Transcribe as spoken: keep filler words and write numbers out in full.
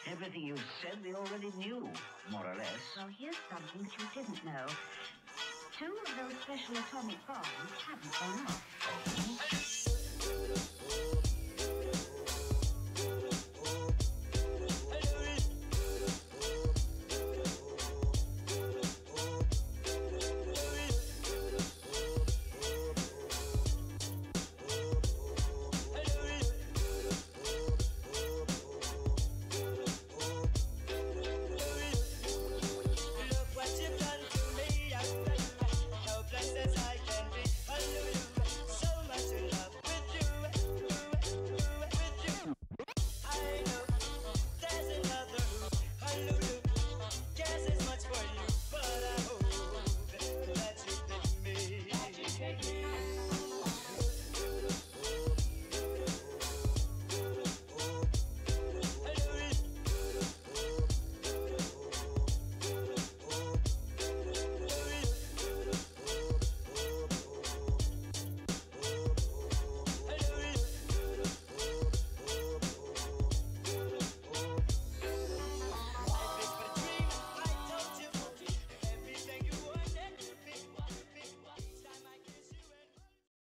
Everything you said we already knew, more or less. Well, here's something that you didn't know. Two of those special atomic bombs haven't gone off. Oh.